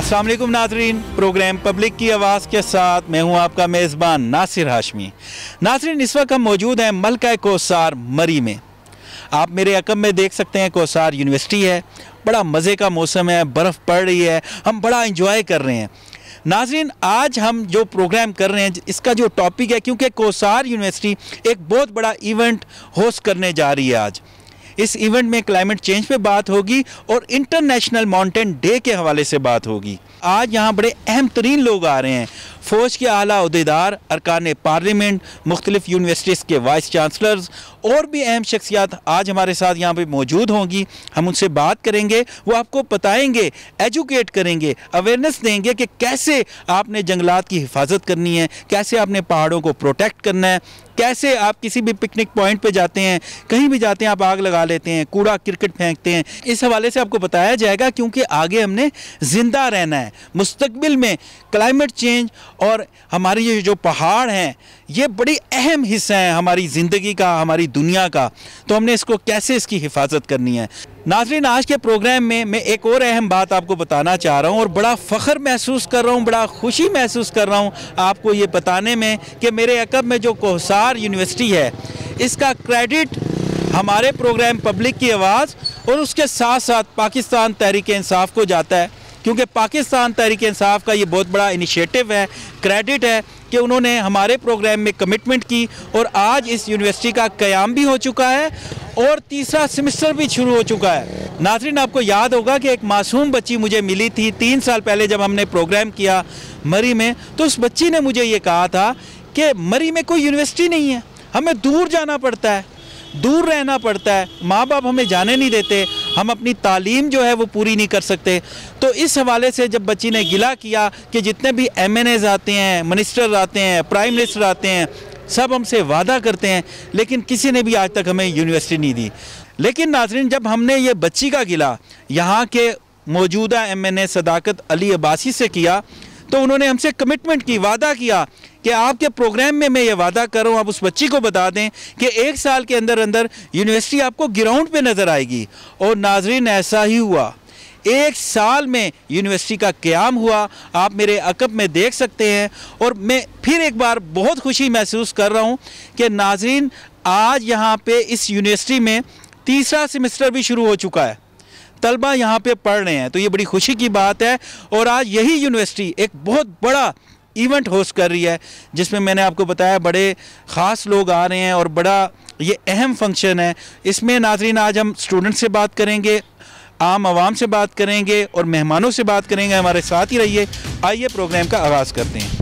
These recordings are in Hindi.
अस्सलाम वालेकुम नाज़रीन, प्रोग्राम पब्लिक की आवाज़ के साथ मैं हूं आपका मेज़बान नासिर हाशमी। नाज़रीन, इस वक्त हम मौजूद हैं मलका कौसार मरी में। आप मेरे अकब में देख सकते हैं कौसार यूनिवर्सिटी है। बड़ा मज़े का मौसम है, बर्फ़ पड़ रही है, हम बड़ा इंजॉय कर रहे हैं। नाज़रीन, आज हम जो प्रोग्राम कर रहे हैं इसका जो टॉपिक है, क्योंकि कौसार यूनिवर्सिटी एक बहुत बड़ा इवेंट होस्ट करने जा रही है। आज इस इवेंट में क्लाइमेट चेंज पे बात होगी और इंटरनेशनल माउंटेन डे के हवाले से बात होगी। आज यहाँ बड़े अहम तरीन लोग आ रहे हैं। फ़ौज के आला ओहदेदार, अरकान पार्लियामेंट, मुख्तलिफ यूनिवर्सिटीज़ के वाइस चांसलर्स और भी अहम शख्सियात आज हमारे साथ यहाँ पे मौजूद होंगी। हम उनसे बात करेंगे, वो आपको बताएंगे, एजुकेट करेंगे, अवेयरनेस देंगे कि कैसे आपने जंगलात की हिफाजत करनी है, कैसे आपने पहाड़ों को प्रोटेक्ट करना है, कैसे आप किसी भी पिकनिक पॉइंट पे जाते हैं, कहीं भी जाते हैं आप आग लगा लेते हैं, कूड़ा क्रिकेट फेंकते हैं। इस हवाले से आपको बताया जाएगा, क्योंकि आगे हमने ज़िंदा रहना है। मुस्तकबिल में क्लाइमेट चेंज और हमारे ये जो पहाड़ हैं ये बड़ी अहम हिस्सा है हमारी ज़िंदगी का, हमारी दुनिया का। तो हमने इसको कैसे इसकी हिफाजत करनी है। नाज़रीन, आज के प्रोग्राम में मैं एक और अहम बात आपको बताना चाह रहा हूँ और बड़ा फ़ख्र महसूस कर रहा हूँ, बड़ा खुशी महसूस कर रहा हूँ आपको ये बताने में कि मेरे अकब में जो कौसार यूनिवर्सिटी है इसका क्रेडिट हमारे प्रोग्राम पब्लिक की आवाज़ और उसके साथ साथ पाकिस्तान तहरीक इंसाफ को जाता है, क्योंकि पाकिस्तान तहरीक इंसाफ का ये बहुत बड़ा इनिशिएटिव है, क्रेडिट है कि उन्होंने हमारे प्रोग्राम में कमिटमेंट की और आज इस यूनिवर्सिटी का क़याम भी हो चुका है और तीसरा सेमेस्टर भी शुरू हो चुका है। नाज़रीन, आपको याद होगा कि एक मासूम बच्ची मुझे मिली थी 3 साल पहले जब हमने प्रोग्राम किया मरी में। तो उस बच्ची ने मुझे ये कहा था कि मरी में कोई यूनिवर्सिटी नहीं है, हमें दूर जाना पड़ता है, दूर रहना पड़ता है, माँ बाप हमें जाने नहीं देते, हम अपनी तालीम जो है वो पूरी नहीं कर सकते। तो इस हवाले से जब बच्ची ने गिला किया कि जितने भी MNAs आते हैं, मिनिस्टर आते हैं, प्राइम मिनिस्टर आते हैं, सब हमसे वादा करते हैं, लेकिन किसी ने भी आज तक हमें यूनिवर्सिटी नहीं दी। लेकिन नाज़रीन, जब हमने ये बच्ची का गिला यहाँ के मौजूदा MNA सदाकत अली अब्बासी से किया तो उन्होंने हमसे कमिटमेंट की, वादा किया कि आपके प्रोग्राम में मैं ये वादा कर रहा हूँ, आप उस बच्ची को बता दें कि 1 साल के अंदर अंदर यूनिवर्सिटी आपको ग्राउंड पे नज़र आएगी। और नाज़रीन, ऐसा ही हुआ। 1 साल में यूनिवर्सिटी का क़याम हुआ, आप मेरे अकब में देख सकते हैं। और मैं फिर एक बार बहुत खुशी महसूस कर रहा हूँ कि नाज़रीन, आज यहाँ पे इस यूनिवर्सिटी में तीसरा सेमेस्टर भी शुरू हो चुका है, तलबा यहाँ पे पढ़ रहे हैं, तो ये बड़ी खुशी की बात है। और आज यही यूनिवर्सिटी एक बहुत बड़ा इवेंट होस्ट कर रही है, जिसमें मैंने आपको बताया बड़े ख़ास लोग आ रहे हैं और बड़ा ये अहम फंक्शन है। इसमें नाज़रीन, आज हम स्टूडेंट से बात करेंगे, आम आवाम से बात करेंगे और मेहमानों से बात करेंगे। हमारे साथ ही रहिए। आइए प्रोग्राम का आगाज़ करते हैं।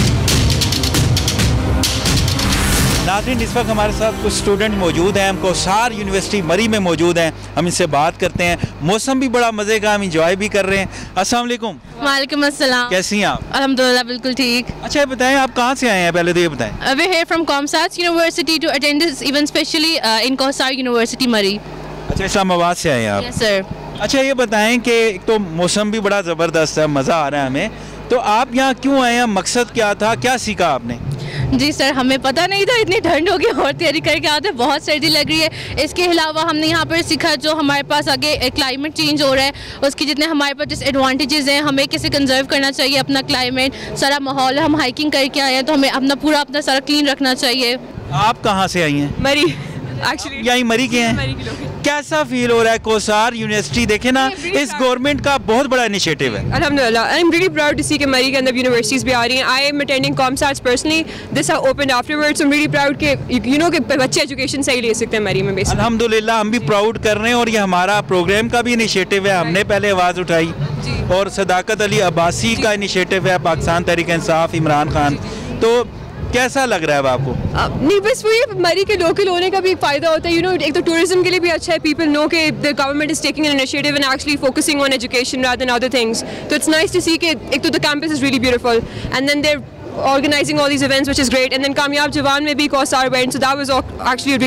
नाज़रीन, इस वक्त हमारे साथ कुछ स्टूडेंट मौजूद हैं, हम कौसार यूनिवर्सिटी मरी में मौजूद हैं, हम इनसे बात करते हैं। मौसम भी बड़ा मज़े का, हम इंजॉय भी कर रहे हैं। अस्सलाम वालेकुम। वालेकुम अस्सलाम। कैसी हैं आप? अल्हम्दुलिल्लाह, बिल्कुल ठीक। अच्छा, ये बताएं आप कहाँ से आए हैं, पहले तो ये बताएं। We here from Comsat University to attend this event specially in Kausar University Murray. अच्छा, इस्लामाबाद से आए हैं आप? Yes sir. अच्छा, ये बताएं कि एक तो मौसम भी बड़ा ज़बरदस्त है, मज़ा आ रहा है हमें, तो आप यहाँ क्यों आए हैं, मकसद क्या था, क्या सीखा आपने? जी सर, हमें पता नहीं था इतनी ठंड होगी और तैयारी करके आते, बहुत सर्दी लग रही है। इसके अलावा हमने यहाँ पर सीखा जो हमारे पास आगे क्लाइमेट चेंज हो रहा है उसके जितने हमारे पास डिसएडवांटेजेस हैं, हमें कैसे कंजर्व करना चाहिए अपना क्लाइमेट, सारा माहौल। हम हाइकिंग करके आए हैं तो हमें अपना सारा क्लीन रखना चाहिए। आप कहाँ से आई हैं? मरी, एक्चुअली यहीं मरी के हैं। कैसा फील हो रहा है कौसार यूनिवर्सिटी? देखे ना, इस गवर्नमेंट का बहुत बड़ा इनिशिएटिव है। Alhamdulillah, I'm really proud to see कि मरी के अंदर यूनिवर्सिटीज़ भी आ रही हैं। I am attending ComSats personally. This have opened afterwards. I'm really proud कि you know कि बच्चे एजुकेशन सही ले सकते हैं मरी में बेसिकली। अल्हम्दुलिल्लाह, हम भी प्राउड कर रहे हैं और ये हमारा प्रोग्राम का भी इनिशिएटिव है। हमने पहले आवाज़ उठाई और सदाकत अली अब्बासी का इनिशिएटिव है, पाकिस्तान तहरीक इंसाफ, इमरान खान। तो कैसा लग रहा है अब आपको? नहीं, बस वो ये मरी के लोकल होने का भी फ़ायदा होता है। यू नो, एक तो टूरिज्म के लिए भी अच्छा है, पीपल नो कि the government is taking an initiative and actually focusing on education rather than other things. तो इट्स नाइस टू सी कि एक तो the campus is really beautiful and then they're organizing all these events, which is great. And then Kamyab Jawan में भी Kausar went, so that was actually a really good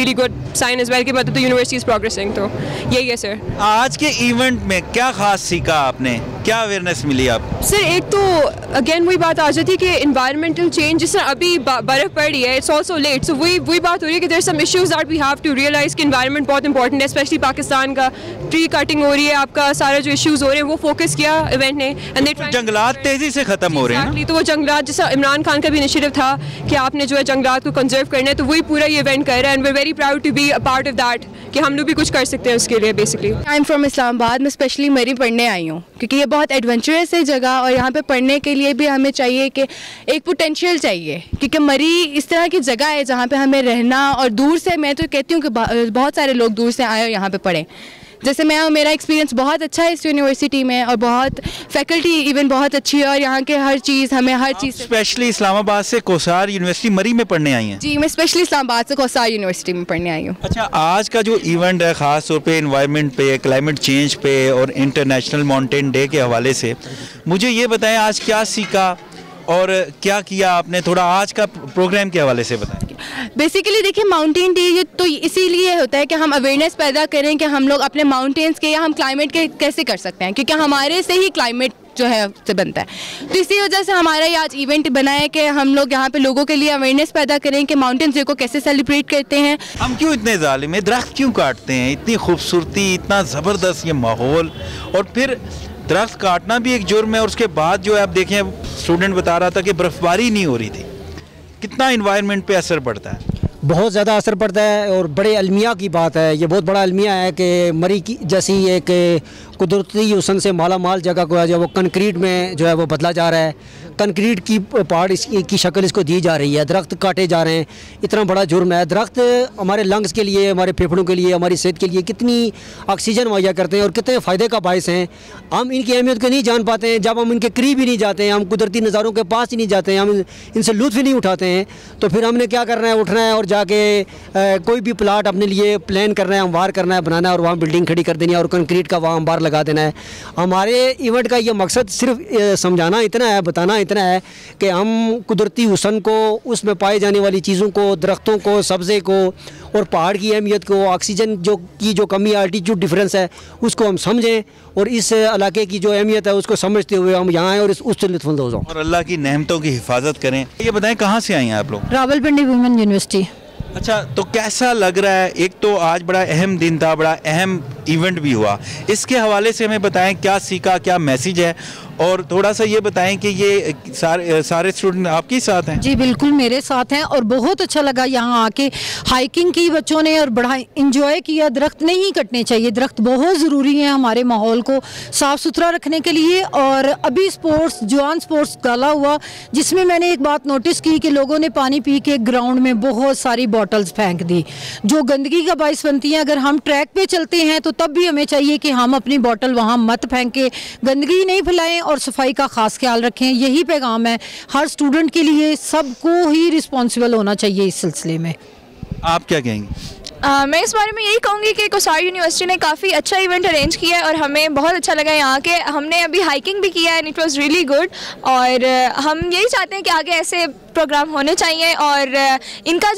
sign as well कि मतलब the university is progressing. तो यही है सर. आज के इवेंट में क्या खास सीखा आपने, क्या अवेयरनेस मिली आपको? सर एक तो अगेन वही बात आ जाती है कि environmental change, जिस तरह अभी बर्फ़ पड़ रही है, it's also late. So वही बात हो रही है कि there are some issues that we have to realize कि environment बहुत important है, especially पाकिस्तान का ट्री कटिंग हो रही है, आपका सारा जो issues हो रहे हैं वो फोकस किया इवेंट ने. जंगलात तेजी से खत्म हो रहे हैं ना? तो वो जंगलात, जैसा इमरान खान का भी इनिशिएटिव था कि आपने जो है जंगलात को कंजर्व करना है, तो वही पूरा ये इवेंट कर रहा है. And we are very proud to be a part of that कि हम लोग भी कुछ कर सकते हैं उसके लिए. Basically I am from Islamabad. मैं स्पेशली मरी पढ़ने आई हूँ क्योंकि ये बहुत एडवेंचरस है जगह, और यहाँ पे पढ़ने के लिए भी हमें चाहिए कि एक पोटेंशियल चाहिए, क्योंकि मरी इस तरह की जगह है जहाँ पे हमें रहना, और दूर से मैं तो कहती हूँ कि बहुत सारे लोग दूर से आए और यहाँ पे पढ़ें. जैसे मैं हूँ, मेरा एक्सपीरियंस बहुत अच्छा है इस यूनिवर्सिटी में, और बहुत फैकल्टी इवन बहुत अच्छी है, और यहाँ के हर चीज़ हमें हर चीज़. स्पेशली इस्लामाबाद से कोसार यूनिवर्सिटी मरी में पढ़ने आई हैं? जी, मैं स्पेशली इस्लामाबाद से कोसार यूनिवर्सिटी में पढ़ने आई हूँ. अच्छा, आज का जो इवेंट है ख़ास तौर पे एनवायरनमेंट पे, क्लाइमेट चेंज पे और इंटरनेशनल माउंटेन डे के हवाले से मुझे ये बताएं आज क्या सीखा और क्या किया आपने, थोड़ा आज का प्रोग्राम के हवाले से बताएं. बेसिकली देखिए, माउंटेन डे तो इसीलिए होता है कि हम अवेयरनेस पैदा करें कि हम लोग अपने माउंटेन्स के या हम क्लाइमेट के कैसे कर सकते हैं, क्योंकि हमारे से ही क्लाइमेट जो है से बनता है. तो इसी वजह से हमारा ये आज इवेंट बना है कि हम लोग यहाँ पे लोगों के लिए अवेयरनेस पैदा करें कि माउंटेन्स डे को कैसे सेलिब्रेट करते हैं. हम क्यों इतने जालिम हैं, दरख्त क्यों काटते हैं, इतनी खूबसूरती, इतना ज़बरदस्त ये माहौल, और फिर दरख्त काटना भी एक जुर्म है. और उसके बाद जो है आप देखें, स्टूडेंट बता रहा था कि बर्फ़बारी नहीं हो रही थी, कितना इन्वायरमेंट पे असर पड़ता है. बहुत ज़्यादा असर पड़ता है, और बड़े अलमिया की बात है, ये बहुत बड़ा अलमिया है कि मरी की जैसी एक कुदरती हुस्न से माला माल जगह को जो वो कंक्रीट में जो है वो बदला जा रहा है. कंक्रीट की पहाड़ की शक्ल इसको दी जा रही है, दरख्त काटे जा रहे हैं. इतना बड़ा जुर्म है. दरख्त हमारे लंग्स के लिए, हमारे फेफड़ों के लिए, हमारी सेहत के लिए कितनी ऑक्सीजन मुहैया करते हैं और कितने फ़ायदे का बायस हैं. हम इनकी अहमियत को नहीं जान पाते हैं. जब हम इनके करीब ही नहीं जाते हैं, हम कुदरती नज़ारों के पास ही नहीं जाते हैं, हम इनसे लुत्फ़ ही नहीं उठाते हैं, तो फिर हमने क्या करना है, उठना है और जाके कोई भी प्लाट अपने लिए प्लान करना है, अंबार करना है, बनाना है, और वहाँ बिल्डिंग खड़ी कर देनी है और कंक्रीट का वहाँ अंबार लगा देना है. हमारे इवेंट का ये मकसद सिर्फ समझाना इतना है, बताना इतना है कि हम कुदरती हुस्न को, उसमें पाई जाने वाली चीज़ों को, दरख्तों को, सब्ज़े को और पहाड़ की अहमियत को, ऑक्सीजन जो कमी, आल्टीट्यूड डिफरेंस है, उसको हम समझें, और इस इलाके की जो अहमियत है उसको समझते हुए हम यहाँ आएँ और उससे लुत्फ़अंदोज़ हों और अल्लाह की नेमतों की हिफाजत करें. ये बताएं कहाँ से आई हैं आप लोग? Rawalpindi women university. अच्छा, तो कैसा लग रहा है? एक तो आज बड़ा अहम दिन था, बड़ा अहम इवेंट भी हुआ, इसके हवाले से हमें बताएं क्या सीखा, क्या मैसेज है, और थोड़ा सा ये बताएं कि ये सारे स्टूडेंट आपके साथ हैं? जी बिल्कुल, मेरे साथ हैं, और बहुत अच्छा लगा यहाँ आके. हाइकिंग की बच्चों ने और बड़ा इंजॉय किया. दरख्त नहीं कटने चाहिए, दरख्त बहुत ज़रूरी है हमारे माहौल को साफ़ सुथरा रखने के लिए. और अभी स्पोर्ट्स, जवान स्पोर्ट्स डाला हुआ, जिसमें मैंने एक बात नोटिस की कि लोगों ने पानी पी के ग्राउंड में बहुत सारी बॉटल्स फेंक दी, जो गंदगी का बायस बनती है. अगर हम ट्रैक पे चलते हैं तो तब भी हमें चाहिए कि हम अपनी बॉटल वहाँ मत फेंकें, गंदगी नहीं फैलाएं और सफाई का खास ख्याल रखें. यही पैगाम है हर स्टूडेंट के लिए, सबको ही रिस्पॉन्सिबल होना चाहिए इस सिलसिले में. आप क्या कहेंगे? मैं इस बारे में यही कहूँगी कि कोसार यूनिवर्सिटी ने काफ़ी अच्छा इवेंट अरेंज किया है और हमें बहुत अच्छा लगा यहाँ के. हमने अभी हाइकिंग भी किया है and it was really good, और हम यही चाहते हैं कि आगे ऐसे प्रोग्राम होने चाहिए. और इनका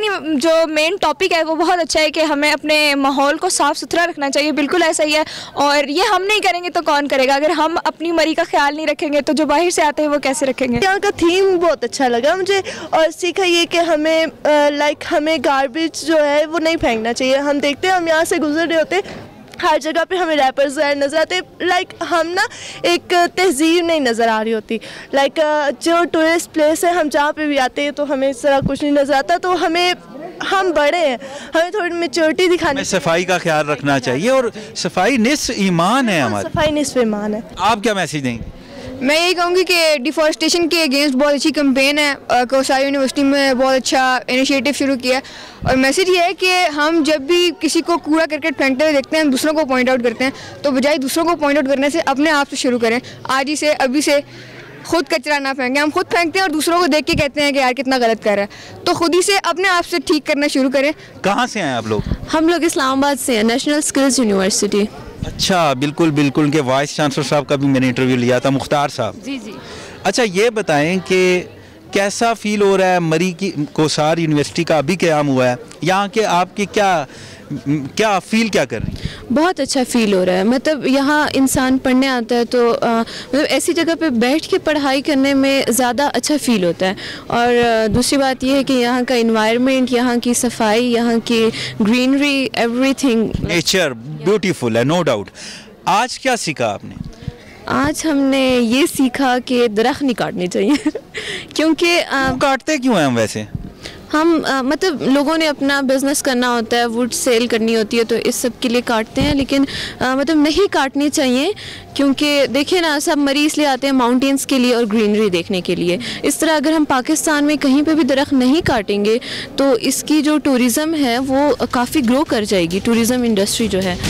जो मेन टॉपिक है वो बहुत अच्छा है कि हमें अपने माहौल को साफ़ सुथरा रखना चाहिए. बिल्कुल ऐसा ही है, और ये हम नहीं करेंगे तो कौन करेगा? अगर हम अपनी मरी का ख्याल नहीं रखेंगे तो जो बाहर से आते हैं वो कैसे रखेंगे? यहाँ का थीम बहुत अच्छा लगा मुझे, और सीखा ये कि हमें हमें गार्बेज जो है वो नहीं फेंकना चाहिए. हम देखते हैं, हम यहाँ से गुजर रहे होते, हर जगह पे हमें रैपर्स नज़र आते, हम ना एक तहजीब नहीं नज़र आ रही होती. जो टूरिस्ट प्लेस है, हम जहाँ पे भी आते हैं तो हमें इस तरह कुछ नहीं नज़र आता. तो हम बड़े हैं, हमें थोड़ी मैच्योरिटी दिखानी, सफाई का ख्याल रखना चाहिए, और सफाई निस्फ ईमान है हमारी. सफाई निस्फ ईमान है. आप क्या मैसेज देंगे? मैं यही कहूँगी कि डिफॉरेस्टेशन के अगेंस्ट बहुत अच्छी कैंपेन है. कोसार यूनिवर्सिटी में बहुत अच्छा इनिशिएटिव शुरू किया है, और मैसेज ये है कि हम जब भी किसी को कूड़ा करकट फेंकते हुए देखते हैं, हम दूसरों को पॉइंट आउट करते हैं, तो बजाय दूसरों को पॉइंट आउट करने से अपने आप से शुरू करें. आज ही से, अभी से खुद कचरा ना फेंकें. हम खुद फेंकते हैं और दूसरों को देख के कहते हैं कि यार कितना गलत कर रहा है, तो खुद ही से अपने आप से ठीक करना शुरू करें. कहाँ से आए आप लोग? हम लोग इस्लामाबाद से हैं, नेशनल स्किल्स यूनिवर्सिटी. अच्छा, बिल्कुल बिल्कुल, के वाइस चांसलर साहब का भी मैंने इंटरव्यू लिया था, मुख्तार साहब. जी जी. अच्छा, ये बताएं कि कैसा फील हो रहा है मरी की कोसार यूनिवर्सिटी का अभी क़याम हुआ है, यहाँ के आपकी क्या फील क्या कर रही हैं? बहुत अच्छा फ़ील हो रहा है। मतलब यहाँ इंसान पढ़ने आता है तो मतलब ऐसी जगह पे बैठ के पढ़ाई करने में ज़्यादा अच्छा फ़ील होता है। और दूसरी बात ये है कि यहाँ का इन्वायरमेंट, यहाँ की सफाई, यहाँ की ग्रीनरी, एवरीथिंग, नेचर ब्यूटीफुल है, नो डाउट। आज क्या सीखा आपने? आज हमने ये सीखा कि दरख्त नहीं काटने चाहिए क्योंकि काटते क्यों हैं हम वैसे? हम मतलब लोगों ने अपना बिज़नेस करना होता है, वुड सेल करनी होती है, तो इस सब के लिए काटते हैं, लेकिन मतलब नहीं काटनी चाहिए। क्योंकि देखिए ना, सब मरीज़ इसलिए आते हैं माउंटेन्स के लिए और ग्रीनरी देखने के लिए। इस तरह अगर हम पाकिस्तान में कहीं पे भी दरख्त नहीं काटेंगे तो इसकी जो टूरिज़म है वो काफ़ी ग्रो कर जाएगी, टूरिज़म इंडस्ट्री जो है।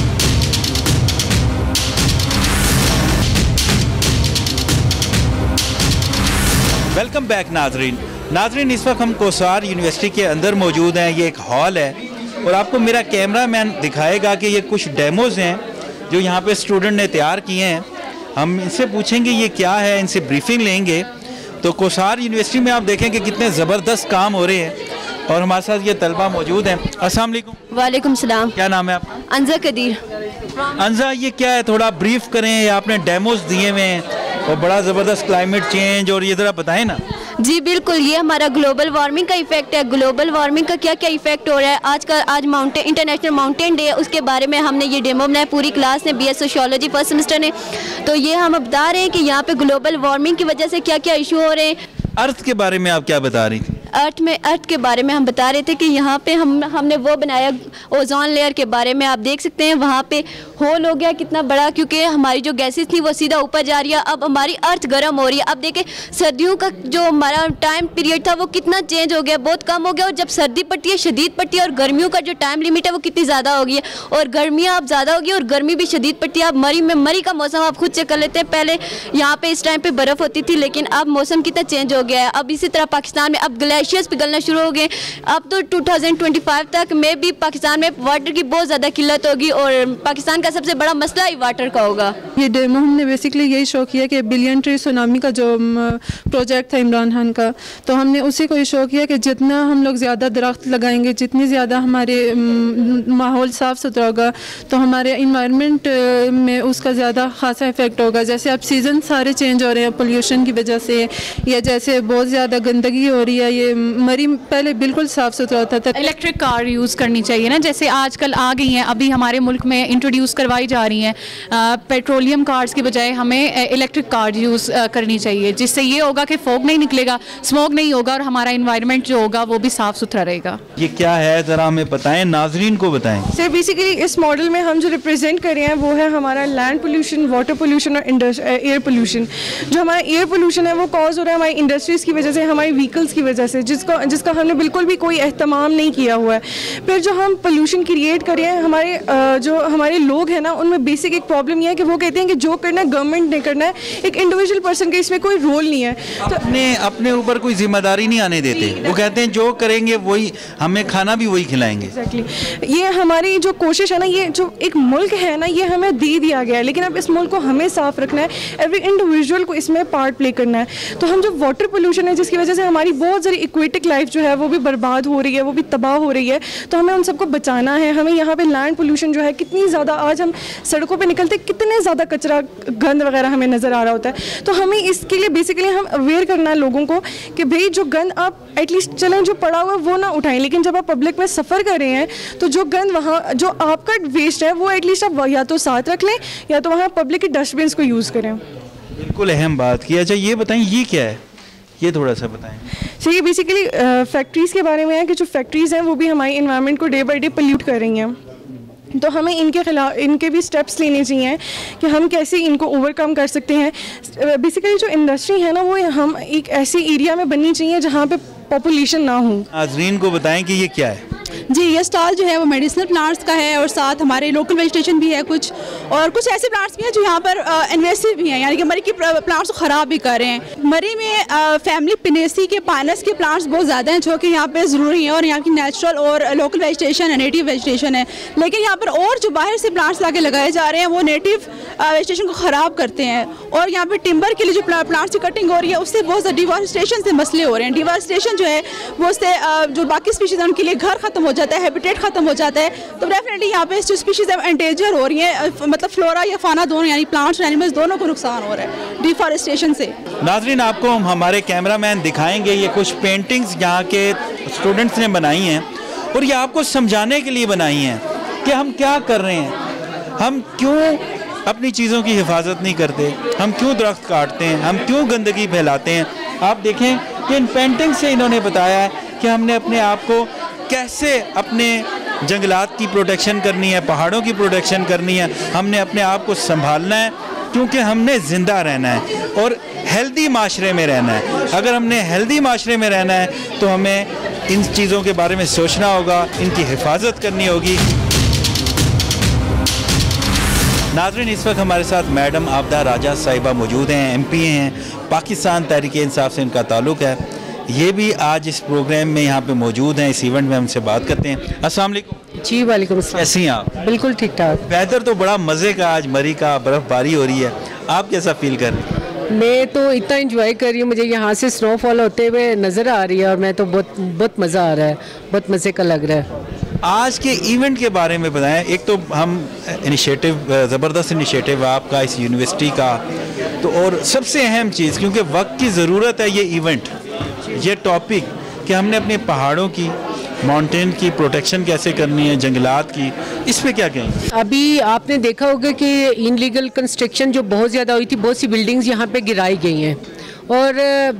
वेलकम बैक नाजरीन, इस वक्त हम कोसार यूनिवर्सिटी के अंदर मौजूद हैं। ये एक हॉल है और आपको मेरा कैमरामैन दिखाएगा कि ये कुछ डेमोज़ हैं जो यहाँ पे स्टूडेंट ने तैयार किए हैं। हम इनसे पूछेंगे ये क्या है, इनसे ब्रीफिंग लेंगे। तो कोसार यूनिवर्सिटी में आप देखें कि कितने ज़बरदस्त काम हो रहे हैं और हमारे साथ ये तलबा मौजूद हैं। अस्सलाम वालेकुम। वालेकुम सलाम। क्या नाम है आपका? अंजा कदीर। अंजा, ये क्या है, थोड़ा ब्रीफ करें। ये आपने डेमोज़ दिए हुए हैं और बड़ा ज़बरदस्त क्लाइमेट चेंज, और ये ज़रा बताएं ना। जी बिल्कुल, ये हमारा ग्लोबल वार्मिंग का इफेक्ट है। ग्लोबल वार्मिंग का क्या क्या इफेक्ट हो रहा है आज इंटरनेशनल माउंटेन डे है, उसके बारे में हमने ये डेमो बनाया पूरी क्लास ने, BS सोशियोलॉजी फर्स्ट सेमेस्टर ने। तो ये हम बता रहे हैं कि यहाँ पे ग्लोबल वार्मिंग की वजह से क्या क्या इशू हो रहे हैं। अर्थ के बारे में आप क्या बता रही थी? अर्थ के बारे में हम बता रहे थे कि यहाँ पे हमने वो बनाया ओजोन लेयर के बारे में। आप देख सकते हैं वहाँ पे होल हो गया कितना बड़ा, क्योंकि हमारी जो गैसेस थी वो सीधा ऊपर जा रही है। अब हमारी अर्थ गर्म हो रही है। अब देखें सर्दियों का जो हमारा टाइम पीरियड था वो कितना चेंज हो गया, बहुत कम हो गया। और जब सर्दी पड़ती है शदीद पड़ती है, और गर्मियों का जो टाइम लिमिट है वो कितनी ज़्यादा हो गई है, और गर्मियाँ अब ज़्यादा हो गई और गर्मी भी शदीद पड़ती है। अब मरी का मौसम आप खुद चेक कर लेते हैं। पहले यहाँ पे इस टाइम पे बर्फ़ होती थी, लेकिन अब मौसम कितना चेंज हो गया है। अब इसी तरह पाकिस्तान में अब ग्लेशियर्स पिघलना शुरू हो गए। अब तो 2025 तक में भी पाकिस्तान में वाटर की बहुत ज़्यादा किल्लत होगी, और पाकिस्तान का सबसे बड़ा मसला ही वाटर का होगा। ये डेमो हमने बेसिकली यही शो किया कि बिलियन ट्री सुनामी का जो प्रोजेक्ट था इमरान खान का, तो हमने उसी को शो किया कि जितना हम लोग ज़्यादा दरख्त लगाएंगे, जितनी ज़्यादा हमारे माहौल साफ़ सुथरा होगा, तो हमारे इन्वायरमेंट में उसका ज़्यादा खासा इफेक्ट होगा। जैसे अब सीज़न सारे चेंज हो रहे हैं पोल्यूशन की वजह से, या जैसे बहुत ज़्यादा गंदगी हो रही है। ये मरी पहले बिल्कुल साफ़ सुथरा होता था। इलेक्ट्रिक कार यूज़ करनी चाहिए ना, जैसे आजकल आ गई हैं, अभी हमारे मुल्क में इंट्रोड्यूस करवाई जा रही हैं। पेट्रोलियम कार्स की बजाय हमें इलेक्ट्रिक कार यूज़ करनी चाहिए, जिससे ये होगा कि फॉग नहीं निकलेगा, स्मोक नहीं होगा, और हमारा इन्वायरमेंट जो होगा वो भी साफ़ सुथरा रहेगा। ये क्या है ज़रा हमें बताएं, नाजरीन को बताएं। सर बेसिकली इस मॉडल में हम जो रिप्रेजेंट कर रहे हैं वो है हमारा लैंड पोल्यूशन, वाटर पोल्यूशन और एयर पोल्यूशन। जो हमारा एयर पोल्यूशन है वो कॉज हो रहा है हमारी इंडस्ट्रीज़ की वजह से, हमारी व्हीकल्स की वजह से, जिसका हमने बिल्कुल भी कोई एहतमाम नहीं किया हुआ है। फिर जो हम पोल्यूशन क्रिएट कर रहे हैं, जो हमारे लोग हैं ना, उनमें बेसिक एक प्रॉब्लम ये है कि वो कहते हैं कि जो करना है गवर्नमेंट ने करना है, एक इंडिविजुअल पर्सन का इसमें कोई रोल नहीं है। तो अपने ऊपर कोई जिम्मेदारी नहीं आने देते। वो कहते हैं जो करेंगे वही, हमें खाना भी वही खिलाएंगे। एग्जैक्टली, ये हमारी जो कोशिश है ना, ये जो एक मुल्क है ना, ये हमें दे दिया गया है, लेकिन अब इस मुल्क को हमें साफ रखना है। एवरी इंडिविजुअल को इसमें पार्ट प्ले करना है। तो हम जो वाटर पोल्यूशन है, जिसकी वजह से हमारी बहुत सारी इक्वेटिक लाइफ जो है वो भी बर्बाद हो रही है, वो भी तबाह हो रही है, तो हमें उन सबको बचाना है। हमें यहाँ पे लैंड पोल्यूशन जो है, कितनी ज़्यादा आज हम सड़कों पे निकलते कितने ज़्यादा कचरा, गंद वगैरह हमें नज़र आ रहा होता है। तो हमें इसके लिए बेसिकली हम अवेयर करना है लोगों को कि भाई जो गंद आप एटलीस्ट चलें, जो पड़ा हुआ है वो ना उठाएं, लेकिन जब आप पब्लिक में सफ़र कर रहे हैं तो जो गंद वहाँ, जो आपका वेस्ट है वो एटलीस्ट आप या तो साथ रख लें, या तो वहाँ पब्लिक के डस्टबिन को यूज़ करें। बिल्कुल अहम बात की। अच्छा ये बताएं, ये क्या है, ये थोड़ा सा बताएं। ये बेसिकली फैक्ट्रीज़ के बारे में है कि जो फैक्ट्रीज़ हैं वो भी हमारी इन्वायरमेंट को डे बाई डे पोल्यूट कर रही हैं। तो हमें इनके खिलाफ, इनके भी स्टेप्स लेने चाहिए कि हम कैसे इनको ओवरकम कर सकते हैं। बेसिकली जो इंडस्ट्री है ना, वो हम एक ऐसी एरिया में बननी चाहिए जहाँ पे पॉपुलेशन ना हो। नाज़रीन को बताएं कि ये क्या है। जी, ये स्टॉल जो है वो मेडिसिनल प्लांट्स का है और साथ हमारे लोकल वेजिटेशन भी है कुछ, और कुछ ऐसे प्लांट्स भी हैं जो यहाँ पर इन्वेसिव भी हैं, यानी कि मरी के प्लांट्स को ख़राब भी कर रहे हैं। मरी में फैमिली पिनेसी के पानस के प्लांट्स बहुत ज़्यादा हैं जो कि यहाँ पे ज़रूरी हैं और यहाँ की नेचुरल और लोकल वेजिटेशन है, नेटिव वेजिटेशन है। लेकिन यहाँ पर और जो बाहर से प्लांट्स लाके लगाए जा रहे हैं वो नेटिव वेजिटेशन को ख़राब करते हैं, और यहाँ पे टिम्बर के लिए जो प्लांट्स की कटिंग हो रही है उससे बहुत ज़्यादा डिफॉरेस्टेशन से मसले हो रहे हैं। डिफॉरेस्टेशन जो है वो उससे जो बाकी स्पीशीज़ हैं उनके लिए घर ख़त्म हो जाता है, हैबिटेट ख़त्म हो जाता है। तो डेफिनेटली यहाँ पे जो स्पीशीज़ है एंडेंजर हो रही हैं, मतलब फ्लोरा या फाना दोनों, यानी प्लांट्स और एनिमल्स दोनों को नुकसान हो रहा है डिफॉरेस्टेशन से। नाज़रीन, आपको हमारे कैमरामैन दिखाएंगे ये कुछ पेंटिंग्स यहाँ के स्टूडेंट्स ने बनाई हैं, और ये आपको समझाने के लिए बनाई हैं कि हम क्या कर रहे हैं, हम क्यों अपनी चीज़ों की हिफाजत नहीं करते, हम क्यों दरख्त काटते हैं, हम क्यों गंदगी फैलाते हैं। आप देखें कि इन पेंटिंग से इन्होंने बताया है कि हमने अपने आप को कैसे अपने जंगलात की प्रोटेक्शन करनी है, पहाड़ों की प्रोटेक्शन करनी है, हमने अपने आप को संभालना है, क्योंकि हमने ज़िंदा रहना है और हेल्दी माशरे में रहना है। अगर हमने हेल्दी माशरे में रहना है तो हमें इन चीज़ों के बारे में सोचना होगा, इनकी हिफाजत करनी होगी। नाज़रीन, इस वक्त हमारे साथ मैडम आबदा राजा साहिबा मौजूद हैं, MP हैं, पाकिस्तान तहरीक इंसाफ से इनका ताल्लुक़ है। ये भी आज इस प्रोग्राम में यहाँ पे मौजूद हैं, इस इवेंट में हमसे बात करते हैं। अस्सलाम वालेकुम। जी वालेकुम अस्सलाम। कैसी हैं आप? बिल्कुल ठीक ठाक। वेदर तो बड़ा मज़े का, आज मरी का बर्फ़बारी हो रही है, आप कैसा फील कर रहे हैं? मैं तो इतना एंजॉय कर रही हूँ, मुझे यहाँ से स्नोफॉल होते हुए नज़र आ रही है और मैं तो बहुत मज़ा आ रहा है, बहुत मज़े का लग रहा है। आज के इवेंट के बारे में बताएं। एक तो हम इनिशिएटिव, ज़बरदस्त इनिशिएटिव आपका इस यूनिवर्सिटी का, तो और सबसे अहम चीज़, क्योंकि वक्त की ज़रूरत है, ये इवेंट, ये टॉपिक कि हमने अपने पहाड़ों की, माउंटेन की प्रोटेक्शन कैसे करनी है, जंगलात की, इस पे क्या कहेंगे? अभी आपने देखा होगा कि इनलीगल कंस्ट्रक्शन जो बहुत ज़्यादा हुई थी, बहुत सी बिल्डिंग्स यहाँ पे गिराई गई हैं, और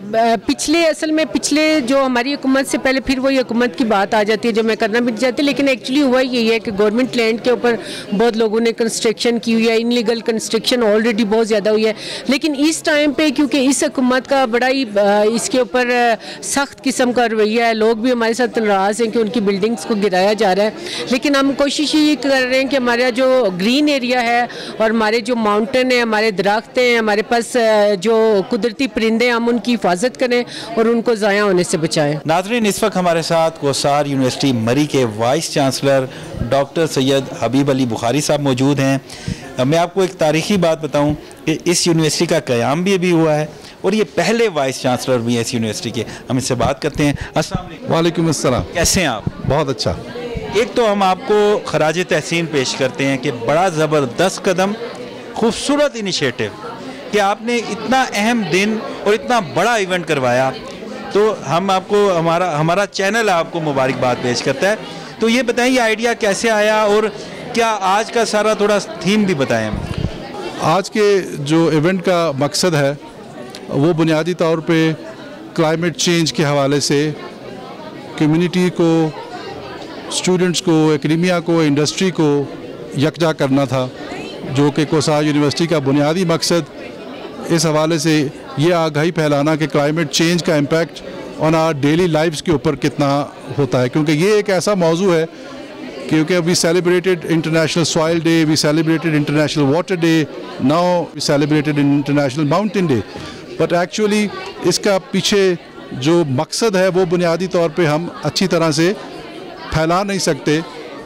पिछले जो हमारी हुकूमत से पहले फिर वही हुकूमत की बात आ जाती है जो मैं करना भी नहीं चाहती, लेकिन एक्चुअली हुआ यही है कि गवर्नमेंट लैंड के ऊपर बहुत लोगों ने कंस्ट्रक्शन की हुई है, इनलीगल कंस्ट्रक्शन ऑलरेडी बहुत ज़्यादा हुई है। लेकिन इस टाइम पे क्योंकि इस हुकूमत का बड़ा ही इसके ऊपर सख्त किस्म का रवैया है, लोग भी हमारे साथ नाराज़ हैं कि उनकी बिल्डिंग्स को गिराया जा रहा है, लेकिन हम कोशिश ये कर रहे हैं कि हमारा जो ग्रीन एरिया है और हमारे जो माउंटेन है, हमारे दरख्त हैं, हमारे पास जो कुदरती परिंदे, हम उनकी हिफाजत करें और उनको ज़ाया होने से बचाएं। नाज़रीन, इस वक्त हमारे साथ कोसार यूनिवर्सिटी मरी के vice chancellor doctor Syed Habib Ali Bukhari साहब मौजूद हैं। मैं आपको एक तारीख़ी बात बताऊं कि इस यूनिवर्सिटी का क़याम भी अभी हुआ है और ये पहले वाइस चांसलर भी हैं इस यूनिवर्सिटी के। हम इससे बात करते हैं। अस्सलाम वालेकुम। वालेकुम अस्सलाम। कैसे हैं आप? बहुत अच्छा। एक तो हम आपको खराज तहसीन पेश करते हैं कि बड़ा ज़बरदस्त कदम, खूबसूरत इनिशिएटिव कि आपने इतना अहम दिन और इतना बड़ा इवेंट करवाया, तो हम आपको, हमारा चैनल आपको मुबारकबाद पेश करता है। तो ये बताएं, ये आइडिया कैसे आया और क्या आज का सारा थोड़ा थीम भी बताएं हमें। आज के जो इवेंट का मकसद है वो बुनियादी तौर पे क्लाइमेट चेंज के हवाले से कम्युनिटी को, स्टूडेंट्स को, एकेडमिया को, इंडस्ट्री को यकजा करना था, जो कि कोसार यूनिवर्सिटी का बुनियादी मकसद इस हवाले से ये आगाही फैलाना कि क्लाइमेट चेंज का impact on our daily lifes के ऊपर कितना होता है, क्योंकि ये एक ऐसा मौजू है क्योंकि we celebrated international soil day, we celebrated international water day, now we celebrated international mountain day, but actually इसका पीछे जो मकसद है वो बुनियादी तौर पे हम अच्छी तरह से फैला नहीं सकते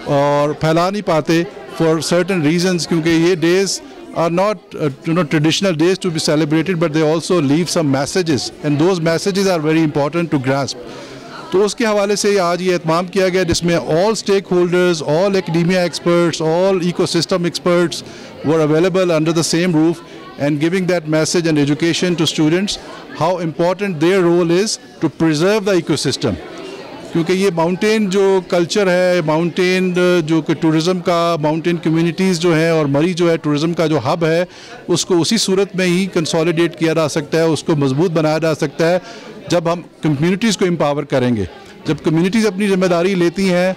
और फैला नहीं पाते फॉर सर्टन रीजंस, क्योंकि ये days are not traditional days to be celebrated, but they also leave some messages and those messages are very important to grasp. तो उसके हवाले से आज ये एहतमाम किया गया जिसमें all stakeholders, all academia experts, all ecosystem experts were available under the same roof and giving that message and education to students how important their role is to preserve the ecosystem. क्योंकि ये माउंटेन जो कल्चर है, माउंटेन जो कि टूरिज़म का, माउंटेन कम्युनिटीज़ जो हैं और मरी जो है टूरिज़म का जो हब है, उसको उसी सूरत में ही कंसोलिडेट किया जा सकता है, उसको मजबूत बनाया जा सकता है जब हम कम्युनिटीज़ को एम्पावर करेंगे। जब कम्युनिटीज़ अपनी ज़िम्मेदारी लेती हैं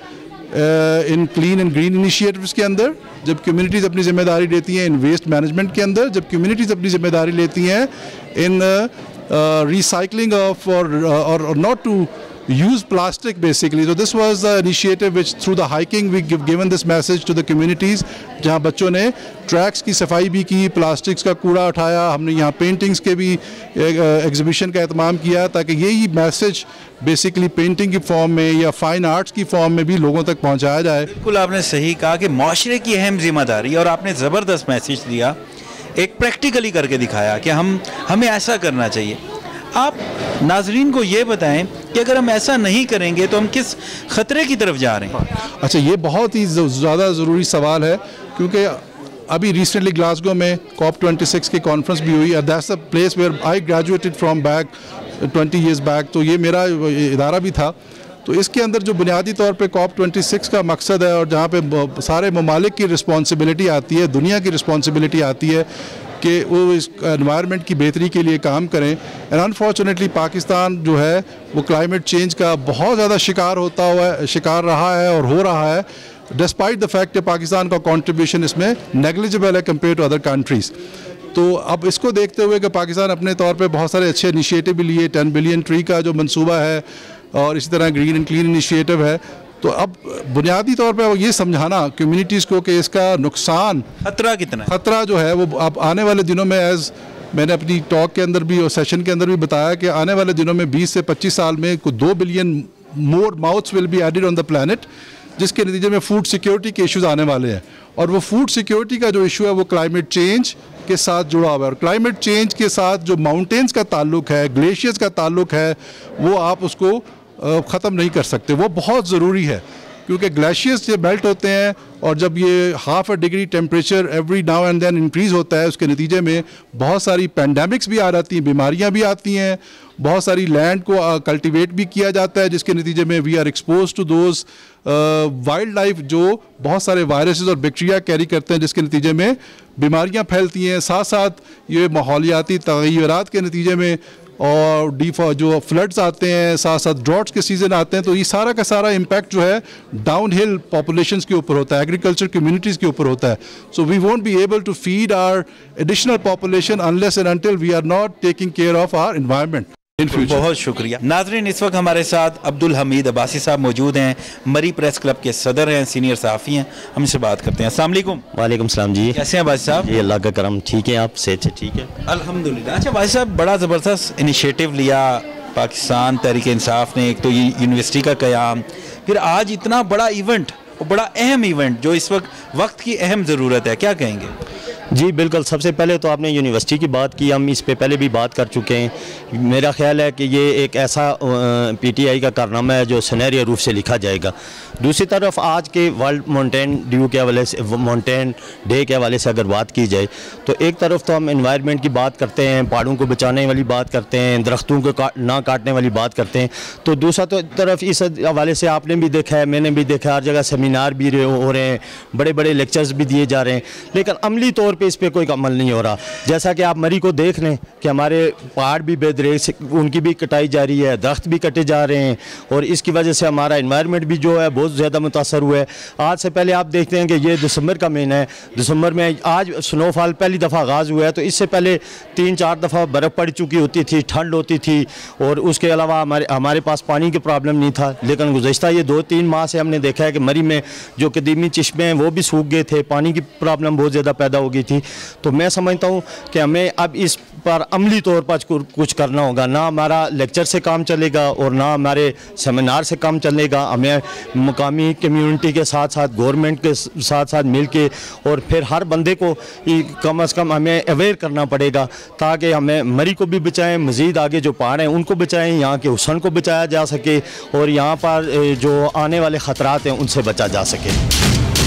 इन क्लीन एंड ग्रीन इनिशिएटिव्स के अंदर, जब कम्युनिटीज़ अपनी ज़िम्मेदारी लेती हैं इन वेस्ट मैनेजमेंट के अंदर, जब कम्युनिटीज़ अपनी ज़िम्मेदारी लेती हैं इन रिसाइकलिंग ऑफ और not to use plastic basically. So this was the initiative which through the hiking we given this message to the communities, जहाँ बच्चों ने ट्रैक्स की सफाई भी की, प्लास्टिक्स का कूड़ा उठाया, हमने यहाँ पेंटिंग्स के भी एग्जीबिशन का एहतमाम किया ताकि यही मैसेज बेसिकली पेंटिंग की फॉर्म में या फाइन आर्ट्स की फॉर्म में भी लोगों तक पहुँचाया जाए। बिल्कुल आपने सही कहा कि माशरे की अहम जिम्मेदारी, और आपने ज़बरदस्त मैसेज दिया, एक प्रैक्टिकली करके दिखाया कि हमें ऐसा करना चाहिए। आप नाजरीन को ये बताएं कि अगर हम ऐसा नहीं करेंगे तो हम किस ख़तरे की तरफ जा रहे हैं। अच्छा, ये बहुत ही ज़्यादा ज़रूरी सवाल है क्योंकि अभी रिसेंटली ग्लासगो में COP26 की कॉन्फ्रेंस भी हुई। That's the place where I graduated from back 20 years back, तो ये मेरा इदारा भी था। तो इसके अंदर जो बुनियादी तौर पे COP26 का मकसद है और जहाँ पे सारे ममालिक की रिस्पॉन्सिबिलिटी आती है, दुनिया की रिस्पॉन्सिबिलिटी आती है कि वो इस एनवायरनमेंट की बेहतरी के लिए काम करें। एंड अनफॉर्चुनेटली पाकिस्तान जो है वो क्लाइमेट चेंज का बहुत ज़्यादा शिकार रहा है और हो रहा है, डिस्पाइट द फैक्ट कि पाकिस्तान का कंट्रीब्यूशन इसमें नेग्लिजिबल है कंपेयर टू अदर कंट्रीज़। तो अब इसको देखते हुए कि पाकिस्तान अपने तौर पे बहुत सारे अच्छे इनिशिएटिव भी लिए, 10 बिलियन ट्री का जो मंसूबा है और इसी तरह ग्रीन एंड क्लीन इनिशिएटिव है, तो अब बुनियादी तौर पे ये समझाना कम्युनिटीज़ को कि इसका नुकसान, खतरा कितना है, खतरा जो है वो अब आने वाले दिनों में, एज मैंने अपनी टॉक के अंदर भी और सेशन के अंदर भी बताया कि आने वाले दिनों में 20 से 25 साल में कुछ 2 billion more mouths will be added on the planet, जिसके नतीजे में फूड सिक्योरिटी के इश्यूज आने वाले हैं। और वो फूड सिक्योरिटी का जो इशू है वो क्लाइमेट चेंज के साथ जुड़ा हुआ है, और क्लाइमेट चेंज के साथ जो माउंटेन्स का ताल्लुक है, ग्लेशियर्स का ताल्लुक है, वो आप उसको ख़त्म नहीं कर सकते। वो बहुत ज़रूरी है क्योंकि ग्लेशियर्स जब मेल्ट होते हैं और जब ये 1/2 degree temperature every now and then increase होता है, उसके नतीजे में बहुत सारी पैंडमिक्स भी आ जाती हैं, बीमारियां भी आती हैं, बहुत सारी लैंड को कल्टीवेट भी किया जाता है, जिसके नतीजे में we are expose to those wildlife जो बहुत सारे वायरसेस और बैक्टीरिया कैरी करते हैं, जिसके नतीजे में बीमारियां फैलती हैं। साथ साथ ये माहौलियाती तग़य्युरात के नतीजे में और जो फ्लड्स आते हैं, साथ साथ ड्रॉट्स के सीज़न आते हैं, तो ये सारा का सारा इम्पैक्ट जो है डाउन हिल पॉपुलेशंस के ऊपर होता है, एग्रीकल्चर कम्युनिटीज़ के ऊपर होता है। So we won't be able to feed our additional population unless and until we are not taking care of our environment. बहुत शुक्रिया। नाज़रीन, इस वक्त हमारे साथ अब्दुल हमीद अब्बासी साहब मौजूद हैं, मरी प्रेस क्लब के सदर हैं, सीनियर सहाफ़ी हैं, हम इनसे बात करते हैं। अस्सलाम वालेकुम। वालेकुम सलाम जी, कैसे हैं अब्बासी साहब? जी अल्लाह का करम, ठीक है, आप सेहत से ठीक है? अल्हम्दुलिल्लाह। अच्छा अब्बासी साहब, बड़ा ज़बरदस्त इनिशिएटिव लिया पाकिस्तान तहरीक इंसाफ ने, एक तो ये यूनिवर्सिटी का क़याम, फिर आज इतना बड़ा इवेंट, बड़ा अहम इवेंट जो इस वक्त की अहम ज़रूरत है, क्या कहेंगे? जी बिल्कुल, सबसे पहले तो आपने यूनिवर्सिटी की बात की, हम इस पे पहले भी बात कर चुके हैं। मेरा ख्याल है कि ये एक ऐसा पीटीआई का कारनामा है जो सुनहरे रूप से लिखा जाएगा। दूसरी तरफ आज के वर्ल्ड माउंटेन ड्यू के हवाले से, माउंटेन डे के हवाले से अगर बात की जाए तो एक तरफ तो हम एनवायरनमेंट की बात करते हैं, पहाड़ों को बचाने वाली बात करते हैं, दरख्तों को ना काटने वाली बात करते हैं, तो दूसरा तो तरफ इस हवाले से आपने भी देखा है, मैंने भी देखा, हर जगह सेमिनार भी हो रहे हैं, बड़े बड़े लेक्चर्स भी दिए जा रहे हैं, लेकिन अमली तौर पे इस पे कोई अमल नहीं हो रहा। जैसा कि आप मरी को देख लें कि हमारे पहाड़ भी बेदरेज, उनकी भी कटाई जा रही है, दरख्त भी कटे जा रहे हैं, और इसकी वजह से हमारा एनवायरनमेंट भी जो है बहुत ज़्यादा मुतासर हुआ है। आज से पहले आप देखते हैं कि ये दिसंबर का महीना है, दिसंबर में आज स्नोफॉल पहली दफ़ा आगाज़ हुआ है, तो इससे पहले 3-4 दफ़ा बर्फ़ पड़ चुकी होती थी, ठंड होती थी, और उसके अलावा हमारे पास पानी की प्रॉब्लम नहीं था। लेकिन गुज़श्ता ये 2-3 माह से हमने देखा है कि मरी में जो कदीमी चश्मे हैं वो भी सूख गए थे, पानी की प्रॉब्लम बहुत ज़्यादा पैदा हो गई थी। तो मैं समझता हूँ कि हमें अब इस पर अमली तौर पर कुछ करना होगा। ना हमारा लेक्चर से काम चलेगा और ना हमारे सेमिनार से काम चलेगा, हमें मुकामी कम्युनिटी के साथ साथ गवर्नमेंट के साथ साथ मिल के और फिर हर बंदे को कम से कम हमें अवेयर करना पड़ेगा, ताकि हमें मरी को भी बचाएं, मज़ीद आगे जो पहाड़ हैं उनको बचाएं, यहाँ के हुस्न को बचाया जा सके और यहाँ पर जो आने वाले ख़तरात हैं उनसे बचा जा सके।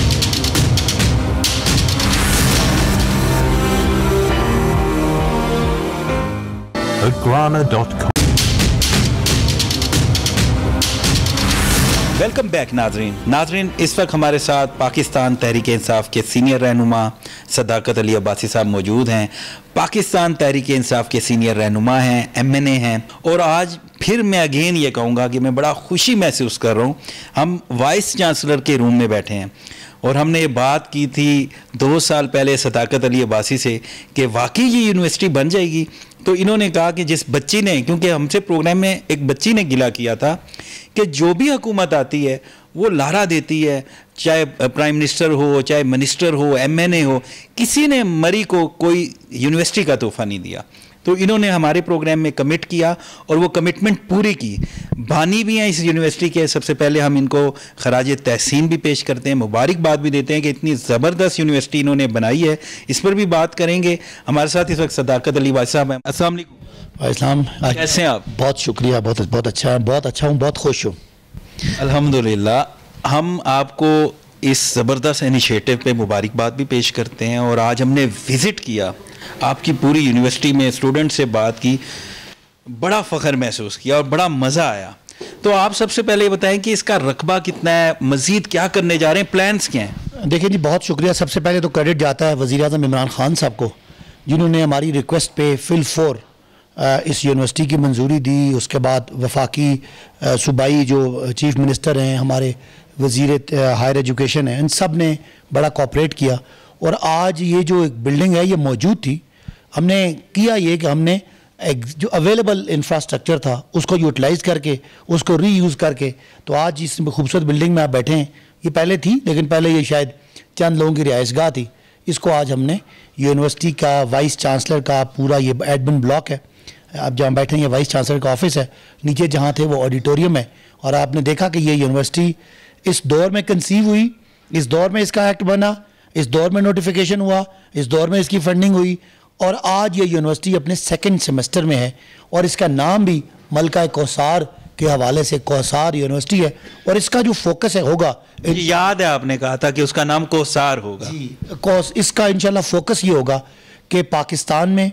वेलकम बैक नाजरीन, इस वक्त हमारे साथ पाकिस्तान तहरीक इंसाफ के सीनियर रहनुमा सदाकत अली अब्बासी साहब मौजूद हैं। पाकिस्तान तहरीक इंसाफ के सीनियर रहनुमा हैं, MNA हैं, और आज फिर मैं अगेन ये कहूँगा कि मैं बड़ा खुशी महसूस कर रहा हूँ, हम वाइस चांसलर के रूम में बैठे हैं और हमने ये बात की थी 2 साल पहले सदाकत अली अब्बासी से कि वाकई ये यूनिवर्सिटी बन जाएगी। तो इन्होंने कहा कि जिस बच्ची ने, क्योंकि हमसे प्रोग्राम में एक बच्ची ने गिला किया था कि जो भी हुकूमत आती है वो लारा देती है, चाहे प्राइम मिनिस्टर हो, चाहे मिनिस्टर हो, MNA हो, किसी ने मरी को कोई यूनिवर्सिटी का तोहफा नहीं दिया। तो इन्होंने हमारे प्रोग्राम में कमिट किया और वो कमिटमेंट पूरी की। बानी भी हैं इस यूनिवर्सिटी के। सबसे पहले हम इनको खराज तहसीन भी पेश करते हैं, मुबारकबाद भी देते हैं कि इतनी ज़बरदस्त यूनिवर्सिटी इन्होंने बनाई है। इस पर भी बात करेंगे। हमारे साथ इस वक्त सदाकत अली वासी साहब हैं। अस्सलाम वालेकुम। इस्लाम, कैसे हैं आप? बहुत शुक्रिया, बहुत अच्छा हूँ, बहुत खुश हूँ। अल्हम्दुलिल्लाह। हम आपको इस ज़बरदस्त इनिशिएटिव पे मुबारकबाद भी पेश करते हैं और आज हमने विज़िट किया आपकी पूरी यूनिवर्सिटी में, स्टूडेंट से बात की, बड़ा फ़ख्र महसूस किया और बड़ा मज़ा आया। तो आप सबसे पहले बताएं कि इसका रकबा कितना है, मज़ीद क्या करने जा रहे हैं, प्लान्स क्या हैं? देखिए जी, बहुत शुक्रिया। सबसे पहले तो क्रेडिट जाता है वज़ीर-ए-आज़म इमरान खान साहब को, जिन्होंने हमारी रिक्वेस्ट पे फिल-4 इस यूनिवर्सिटी की मंजूरी दी। उसके बाद वफाकी सूबाई जो चीफ मिनिस्टर हैं, हमारे वज़ीर हायर एजुकेशन हैं, इन सब ने बड़ा कोऑपरेट किया और आज ये जो एक बिल्डिंग है ये मौजूद थी। हमने किया ये कि हमने एक जो अवेलेबल इंफ्रास्ट्रक्चर था उसको यूटिलाइज़ करके, उसको रीयूज़ करके, तो आज इस खूबसूरत बिल्डिंग में आप बैठे हैं। ये पहले थी, लेकिन पहले ये शायद चंद लोगों की रिहाइशगाह थी। इसको आज हमने यूनिवर्सिटी का वाइस चांसलर का पूरा ये एडमिन ब्लॉक है, आप जहाँ बैठे हैं ये वाइस चांसलर का ऑफिस है, नीचे जहाँ थे वो ऑडिटोरियम है। और आपने देखा कि ये यूनिवर्सिटी इस दौर में कंसीव हुई, इस दौर में इसका एक्ट बना, इस दौर में नोटिफिकेशन हुआ, इस दौर में इसकी फंडिंग हुई और आज ये यूनिवर्सिटी अपने 2nd सेमेस्टर में है और इसका नाम भी मलका कौसार के हवाले से कौसार यूनिवर्सिटी है। और इसका जो फोकस है होगा, याद है आपने कहा था कि उसका नाम कौसार होगा जी, इसका इंशाल्लाह फोकस ये होगा कि पाकिस्तान में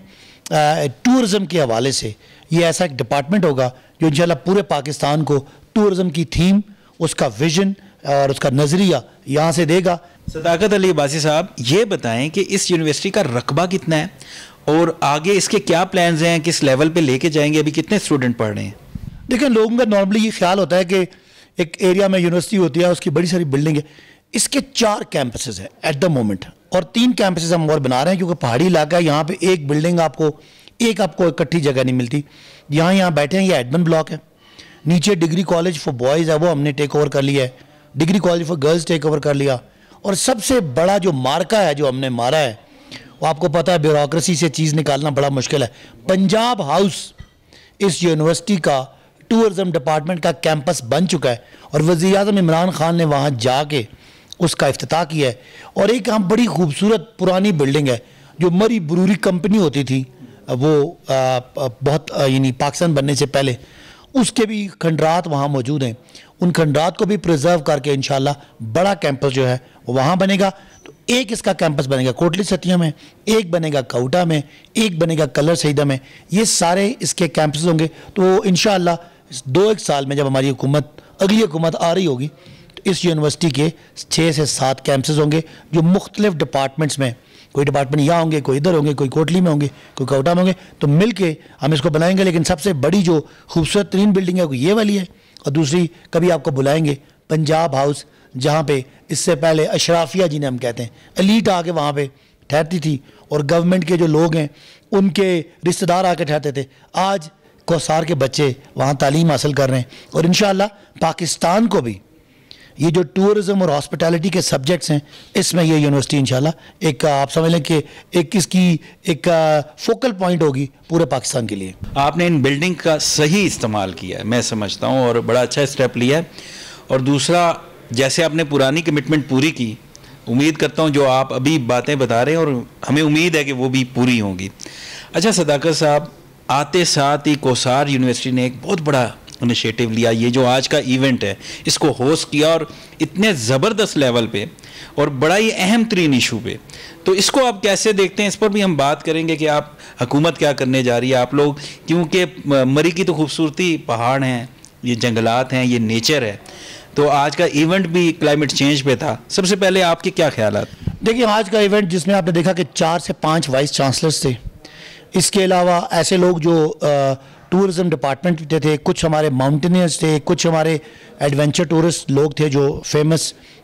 टूरिज़म के हवाले से ये ऐसा एक डिपार्टमेंट होगा जो इंशाल्लाह पूरे पाकिस्तान को टूरिज़म की थीम, उसका विजन और उसका नज़रिया यहाँ से देगा। सदाकत अली अब्बासी साहब, ये बताएं कि इस यूनिवर्सिटी का रकबा कितना है और आगे इसके क्या प्लान्स हैं, किस लेवल पे लेके जाएंगे, अभी कितने स्टूडेंट पढ़ रहे हैं? देखिए, लोगों का नॉर्मली ये ख्याल होता है कि एक एरिया में यूनिवर्सिटी होती है, उसकी बड़ी सारी बिल्डिंग है। इसके 4 कैंपसेस हैं एट द मोमेंट और 3 कैंपसेस हम और बना रहे हैं, क्योंकि पहाड़ी इलाका है। यहाँ पे एक बिल्डिंग आपको इकट्ठी जगह नहीं मिलती। यहाँ बैठे हैं, ये एडमिन ब्लॉक है। नीचे डिग्री कॉलेज फॉर बॉयज़ है, वो हमने टेक ओवर कर लिया है। Degree college for girls take over कर लिया। और सबसे बड़ा जो मार्का है जो हमने मारा है, वो आपको पता है ब्यूरोक्रेसी से चीज़ निकालना बड़ा मुश्किल है। पंजाब हाउस इस यूनिवर्सिटी का टूरिज़म डिपार्टमेंट का कैंपस बन चुका है और वज़ीर-ए-आज़म इमरान खान ने वहाँ जाके उसका इफ्तिताह किया है। और एक हम बड़ी खूबसूरत पुरानी बिल्डिंग है जो मरी ब्रूरी कंपनी होती थी, वो बहुत यानी पाकिस्तान बनने से पहले, उसके भी खंडरात वहाँ मौजूद हैं। उन खंडरात को भी प्रिजर्व करके इंशाल्लाह बड़ा कैंपस जो है वो वहाँ बनेगा। तो एक इसका कैंपस बनेगा कोटली सतिया में, एक बनेगा काउटा में, एक बनेगा कलर सईदा में। ये सारे इसके कैंपस होंगे। तो इंशाल्लाह 2-1 साल में जब हमारी हुकूमत, अगली हुकूमत आ रही होगी, तो इस यूनिवर्सिटी के 6 से 7 कैंपस होंगे जो मुख्तलिफ डिपार्टमेंट्स में, कोई डिपार्टमेंट यहाँ होंगे, कोई इधर होंगे, कोई कोटली में होंगे, कोई काउटा में होंगे, तो मिल के हम इसको बनाएंगे। लेकिन सबसे बड़ी जो खूबसूरत तरीन बिल्डिंग है वो ये वाली है और दूसरी कभी आपको बुलाएंगे पंजाब हाउस, जहाँ पे इससे पहले अशराफिया जिन्हें हम कहते हैं, एलीट आके वहाँ पे ठहरती थी और गवर्नमेंट के जो लोग हैं उनके रिश्तेदार आके ठहरते थे। आज कौसार के बच्चे वहाँ तालीम हासिल कर रहे हैं और इंशाअल्लाह पाकिस्तान को भी ये जो टूरिज़म और हॉस्पिटैलिटी के सब्जेक्ट्स हैं, इसमें ये यूनिवर्सिटी इंशाल्लाह एक आप समझ लें कि एक इसकी एक फोकल पॉइंट होगी पूरे पाकिस्तान के लिए। आपने इन बिल्डिंग का सही इस्तेमाल किया है, मैं समझता हूँ, और बड़ा अच्छा स्टेप लिया है। और दूसरा, जैसे आपने पुरानी कमिटमेंट पूरी की, उम्मीद करता हूँ जो आप अभी बातें बता रहे हैं और हमें उम्मीद है कि वो भी पूरी होंगी। अच्छा सदाकत साहब, आते साथ ही कौसार यूनिवर्सिटी ने एक बहुत बड़ा इनिशिएटिव लिया। ये जो आज का इवेंट है इसको होस्ट किया और इतने ज़बरदस्त लेवल पे और बड़ा ही अहम तरीन इशू पे, तो इसको आप कैसे देखते हैं? इस पर भी हम बात करेंगे कि आप हुकूमत क्या करने जा रही है, आप लोग, क्योंकि मरी की तो खूबसूरती पहाड़ हैं, ये जंगलात हैं, ये नेचर है। तो आज का इवेंट भी क्लाइमेट चेंज पे था। सबसे पहले आपके क्या ख्याल? देखिए, आज का इवेंट जिसमें आपने देखा कि 4 से 5 वाइस चांसलर्स थे, इसके अलावा ऐसे लोग जो टूरिज़म डिपार्टमेंट के थे, कुछ हमारे माउंटेनियर्स थे, कुछ हमारे एडवेंचर टूरिस्ट लोग थे जो फेमस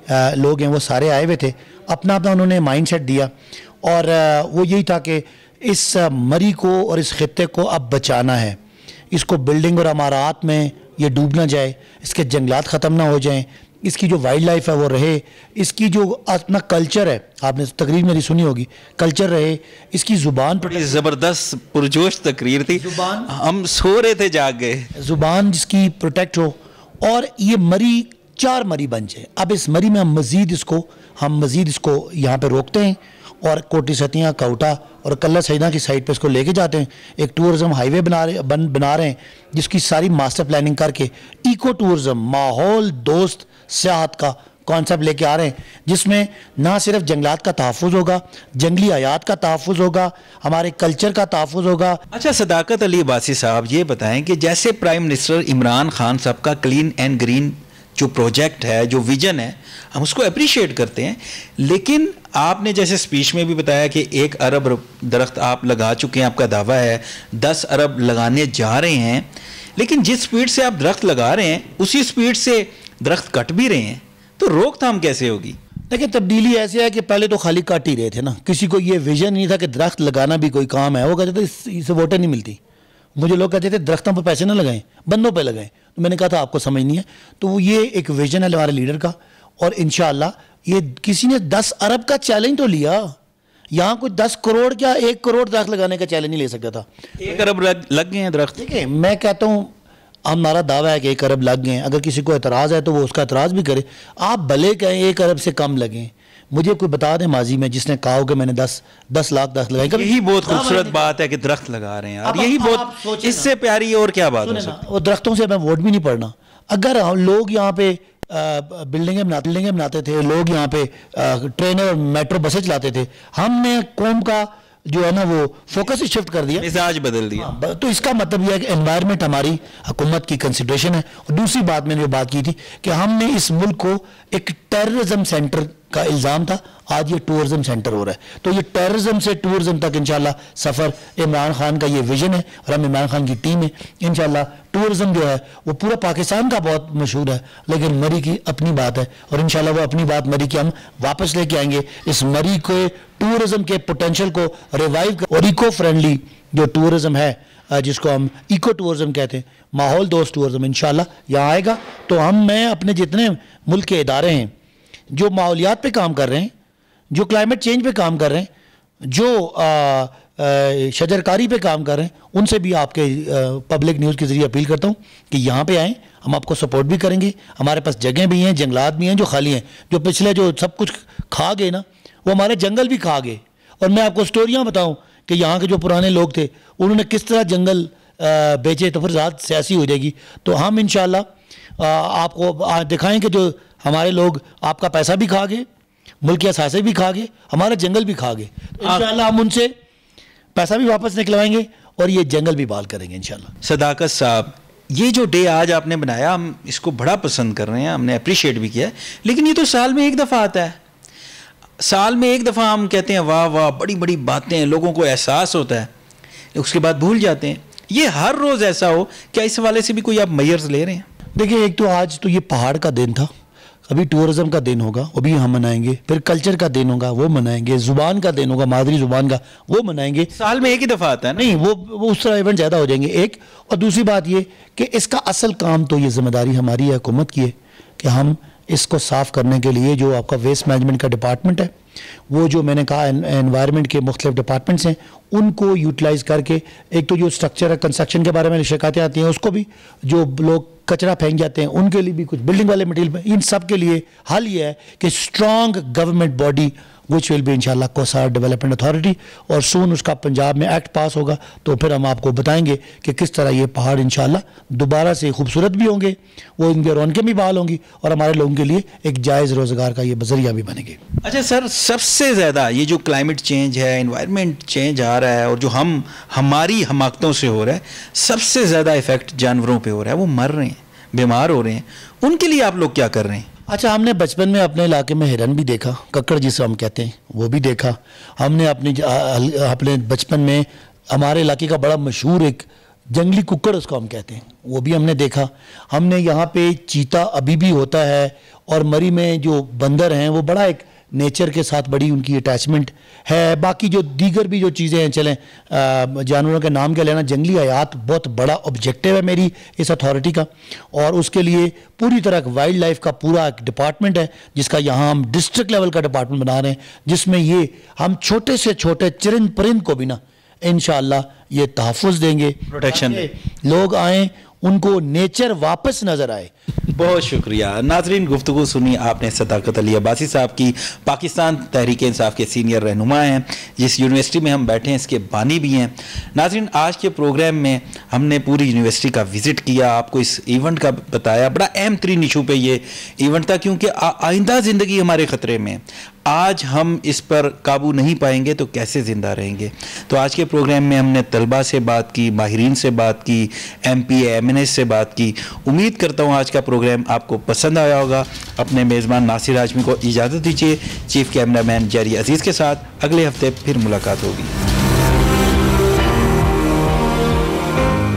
लोग हैं वो सारे आए हुए थे, अपना अपना उन्होंने माइंड सेट दिया और वो यही था कि इस मरी को और इस खित्ते को अब बचाना है, इसको बिल्डिंग और अमारात में ये डूब ना जाए, इसके जंगलात ख़त्म ना हो जाएं, इसकी जो वाइल्ड लाइफ है वो रहे, इसकी जो अपना कल्चर है, आपने तकरीर मेरी सुनी होगी, कल्चर रहे, इसकी ज़ुबान। बड़ी ज़बरदस्त पुरजोश तकरीर थी, हम सो रहे थे जाग गए। ज़ुबान जिसकी प्रोटेक्ट हो और ये मरी 4 मरी बन जाए। अब इस मरी में हम मज़ीद इसको यहाँ पे रोकते हैं और कोटी सतियाँ, काउटा और कल्ला सईदा की साइड पे इसको लेके जाते हैं। एक टूरिज़म हाईवे बना रहे हैं जिसकी सारी मास्टर प्लानिंग करके इको टूरिज़म, माहौल दोस्त सियाहत का कॉन्सेप्ट लेके आ रहे हैं, जिसमें ना सिर्फ जंगलात का तहफ़्फ़ुज़ होगा, जंगली हयात का तहफ़्फ़ुज़ होगा, हमारे कल्चर का तहफ़्फ़ुज़ होगा। अच्छा सदाकत अली अब्बासी साहब, ये बताएं कि जैसे प्राइम मिनिस्टर इमरान खान साहब का क्लीन एंड ग्रीन जो प्रोजेक्ट है, जो विजन है, हम उसको अप्रिशिएट करते हैं, लेकिन आपने जैसे स्पीच में भी बताया कि 1 अरब दरख्त आप लगा चुके हैं, आपका दावा है 10 अरब लगाने जा रहे हैं, लेकिन जिस स्पीड से आप दरख्त लगा रहे हैं उसी स्पीड से दरख्त कट भी रहे हैं, तो रोकथाम कैसे होगी? देखिए, तब्दीली ऐसे है कि पहले तो खाली काट ही रहे थे ना, किसी को ये विजन नहीं था कि दरख्त लगाना भी कोई काम है। वो कहते थे इससे वोटें नहीं मिलती। मुझे लोग कहते थे दरख्तों पर पैसे ना लगाएं, बंदों पर लगाएं, तो मैंने कहा था आपको समझ नहीं है। तो ये एक विजन है हमारे लीडर का और इंशाअल्लाह ये किसी ने 10 अरब का चैलेंज तो लिया, यहाँ कोई 10 करोड़ क्या 1 करोड़ दरख्त लगाने का चैलेंज नहीं ले सकता था। 1 अरब लग गए हैं दरख्त। देखिए, मैं कहता हूँ हमारा दावा है कि 1 अरब लग गए हैं। अगर किसी को एतराज़ है तो वो उसका एतराज़ भी करे, आप भले कहें 1 अरब से कम लगें। मुझे कोई बता दें माजी में जिसने कहा हो कि मैंने 10 लाख दरख्त लगाए। यही बहुत खूबसूरत बात है कि दरख्त लगा रहे हैं यार, यही बहुत, इससे प्यारी और क्या बात हो सकती है। और दरख्तों से हमें वोट भी नहीं पड़ना। अगर हम लोग यहाँ पे बिल्डिंगें बनाते थे, लोग यहाँ पे ट्रेन और मेट्रो बसें चलाते थे, हमने कौम का जो है ना वो फोकस ही शिफ्ट कर दिया, मिजाज बदल दिया। तो इसका मतलब यह है कि एनवायरनमेंट हमारी हुकूमत की कंसिडरेशन है। और दूसरी बात मैंने जो बात की थी कि हमने इस मुल्क को एक टेररिज्म सेंटर का इल्ज़ाम था, आज ये टूरिज्म सेंटर हो रहा है। तो ये टेररिज्म से टूरिज्म तक इंशाल्लाह सफ़र इमरान खान का ये विजन है और हम इमरान खान की टीम है। इंशाल्लाह टूरिज्म जो है वो पूरा पाकिस्तान का बहुत मशहूर है, लेकिन मरी की अपनी बात है और इंशाल्लाह वो अपनी बात मरी की हम वापस लेके आएंगे। इस मरी को टूरिज्म के पोटेंशियल को रिवाइव कर और इको फ्रेंडली जो टूरिज्म है जिसको हम इको टूरिज्म कहते हैं, माहौल दोस्त टूरिज्म इंशाल्लाह यहाँ आएगा। तो मैं अपने जितने मुल्क के इदारे हैं जो माहौलियात पे काम कर रहे हैं, जो क्लाइमेट चेंज पे काम कर रहे हैं, जो शजरकारी पे काम कर रहे हैं, उनसे भी आपके पब्लिक न्यूज़ के ज़रिए अपील करता हूँ कि यहाँ पे आएँ, हम आपको सपोर्ट भी करेंगे। हमारे पास जगह भी हैं, जंगलात भी हैं जो खाली हैं, जो पिछले जो सब कुछ खा गए ना, वो हमारे जंगल भी खा गए। और मैं आपको स्टोरियाँ बताऊँ कि यहाँ के जो पुराने लोग थे उन्होंने किस तरह जंगल बेचे, तो फिर ज़्यादा सियासी हो जाएगी। तो हम इंशाल्लाह आपको दिखाएँ कि जो हमारे लोग आपका पैसा भी खा गए, मुल्क के असासे भी खा गए, हमारे जंगल भी खा गए, इंशाल्लाह हम उनसे पैसा भी वापस निकलवाएंगे और ये जंगल भी बहाल करेंगे इंशाल्लाह। सदाकत साहब, ये जो डे आज आपने बनाया, हम इसको बड़ा पसंद कर रहे हैं, हमने अप्रिशिएट भी किया है, लेकिन ये तो साल में 1 दफ़ा आता है। साल में 1 दफ़ा हम कहते हैं वाह वाह बड़ी बड़ी बातें, लोगों को एहसास होता है, उसके बाद भूल जाते हैं। ये हर रोज़ ऐसा हो, क्या इस हवाले से भी कोई आप मेजर्स ले रहे हैं? देखिए, एक तो आज तो ये पहाड़ का दिन था, अभी टूरिज्म का दिन होगा वो भी हम मनाएंगे, फिर कल्चर का दिन होगा वो मनाएंगे, ज़ुबान का दिन होगा मादरी ज़ुबान का वो मनाएंगे। साल में 1 ही दफ़ा आता है नहीं, वो उस तरह इवेंट ज़्यादा हो जाएंगे एक। और दूसरी बात ये कि इसका असल काम तो ये जिम्मेदारी हमारी है, हुकूमत की है, कि हम इसको साफ़ करने के लिए जो आपका वेस्ट मैनेजमेंट का डिपार्टमेंट है, वो जो मैंने कहा एनवायरनमेंट के मुख्तलिफ डिपार्टमेंट्स हैं, उनको यूटिलाइज़ करके एक तो जो स्ट्रक्चर है कंस्ट्रक्शन के बारे में शिकायतें आती हैं उसको भी, जो लोग कचरा फेंक जाते हैं उनके लिए भी, कुछ बिल्डिंग वाले मटीरियल, इन सब के लिए हल ये है कि strong government body which will be इंशाल्लाह कोसार डेवलपमेंट अथॉरिटी, और सून उसका पंजाब में एक्ट पास होगा, तो फिर हम आपको बताएंगे कि किस तरह ये पहाड़ इंशाल्लाह दोबारा से खूबसूरत भी होंगे, वो इनकी रौनकें भी बहाल होंगी और हमारे लोगों के लिए एक जायज़ रोज़गार का ये बजरिया भी बनेंगे। अच्छा सर, सबसे ज़्यादा ये जो क्लाइमेट चेंज है, इन्वायरमेंट चेंज आ रहा है और जो हमारी हमाकतों से हो रहा है, सबसे ज़्यादा इफ़ेक्ट जानवरों पर हो रहा है, वो मर रहे हैं, बीमार हो रहे हैं, उनके लिए आप लोग क्या कर रहे हैं? अच्छा, हमने बचपन में अपने इलाके में हिरन भी देखा, कक्कड़ जिसे हम कहते हैं वो भी देखा। हमने अपने बचपन में हमारे इलाके का बड़ा मशहूर एक जंगली कुक्कड़ उसको हम कहते हैं, वो भी हमने देखा। हमने यहाँ पे चीता अभी भी होता है और मरी में जो बंदर हैं वो बड़ा एक नेचर के साथ बड़ी उनकी अटैचमेंट है। बाकी जो दीगर भी जो चीज़ें हैं, चलें जानवरों के नाम क्या लेना, जंगली हयात बहुत बड़ा ऑब्जेक्टिव है मेरी इस अथॉरिटी का, और उसके लिए पूरी तरह वाइल्ड लाइफ का पूरा एक डिपार्टमेंट है जिसका यहाँ हम डिस्ट्रिक्ट लेवल का डिपार्टमेंट बना रहे हैं, जिसमें ये हम छोटे से छोटे चरिंद परिंद को भी ना इंशाअल्लाह ये तहफ़्फ़ुज़ देंगे, प्रोटेक्शन लोग आएँ उनको नेचर वापस नज़र आए। बहुत शुक्रिया। नाज़रीन, गुफ्तगू सुनी आपने सदाकत अली अब्बासी साहब की, पाकिस्तान तहरीक इंसाफ के सीनियर रहनुमा हैं, जिस यूनिवर्सिटी में हम बैठे हैं इसके बानी भी हैं। नाज़रीन, आज के प्रोग्राम में हमने पूरी यूनिवर्सिटी का विज़िट किया, आपको इस इवेंट का बताया। बड़ा अहम तरीन इशू पे ये इवेंट था, क्योंकि आइंदा ज़िंदगी हमारे ख़तरे में। आज हम इस पर काबू नहीं पाएंगे तो कैसे ज़िंदा रहेंगे। तो आज के प्रोग्राम में हमने तलबा से बात की, माहिरीन से बात की, MP MNS से बात की। उम्मीद करता हूँ आज का प्रोग्राम आपको पसंद आया होगा। अपने मेज़बान नासिर हाशमी को इजाज़त दीजिए। चीफ कैमरामैन जरी अजीज़ के साथ अगले हफ्ते फिर मुलाकात होगी।